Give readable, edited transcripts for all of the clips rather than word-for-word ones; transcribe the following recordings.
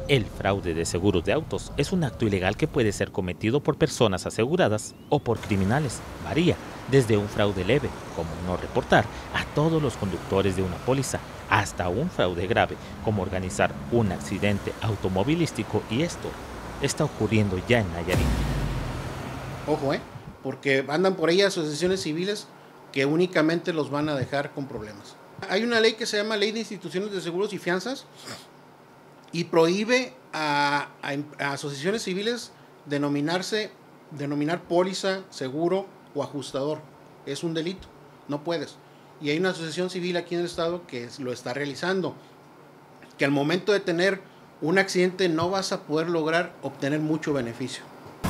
El fraude de seguros de autos es un acto ilegal que puede ser cometido por personas aseguradas o por criminales. Varía desde un fraude leve, como no reportar a todos los conductores de una póliza, hasta un fraude grave, como organizar un accidente automovilístico, y esto está ocurriendo ya en Nayarit. Ojo, porque andan por ahí asociaciones civiles que únicamente los van a dejar con problemas. Hay una ley que se llama Ley de Instituciones de Seguros y Fianzas y prohíbe a asociaciones civiles denominar póliza, seguro o ajustador. Es un delito, no puedes. Y hay una asociación civil aquí en el estado que lo está realizando, que al momento de tener un accidente no vas a poder lograr obtener mucho beneficio.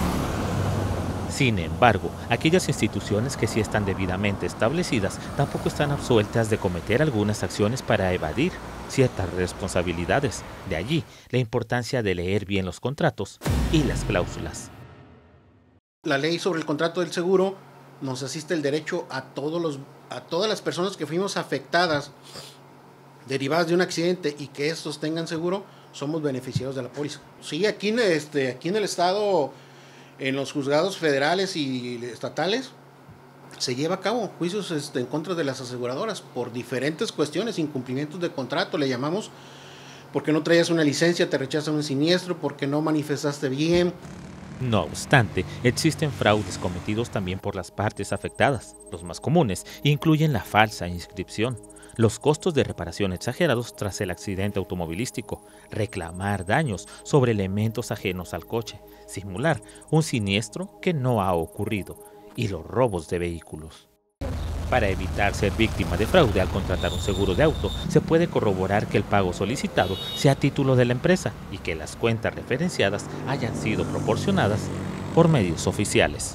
Sin embargo, aquellas instituciones que sí están debidamente establecidas tampoco están absueltas de cometer algunas acciones para evadir ciertas responsabilidades. De allí la importancia de leer bien los contratos y las cláusulas. La ley sobre el contrato del seguro nos asiste el derecho a todas las personas que fuimos afectadas derivadas de un accidente y que estos tengan seguro, somos beneficiarios de la póliza. Sí, aquí en el estado, en los juzgados federales y estatales, se lleva a cabo juicios en contra de las aseguradoras por diferentes cuestiones, incumplimientos de contrato, le llamamos, porque no traías una licencia, te rechazan un siniestro, porque no manifestaste bien. No obstante, existen fraudes cometidos también por las partes afectadas. Los más comunes incluyen la falsa inscripción, los costos de reparación exagerados tras el accidente automovilístico, reclamar daños sobre elementos ajenos al coche, simular un siniestro que no ha ocurrido, y los robos de vehículos. Para evitar ser víctima de fraude al contratar un seguro de auto, se puede corroborar que el pago solicitado sea a título de la empresa y que las cuentas referenciadas hayan sido proporcionadas por medios oficiales.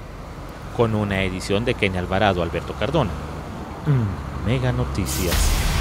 Con una edición de Kenny Alvarado, Alberto Cardona, Mega Noticias.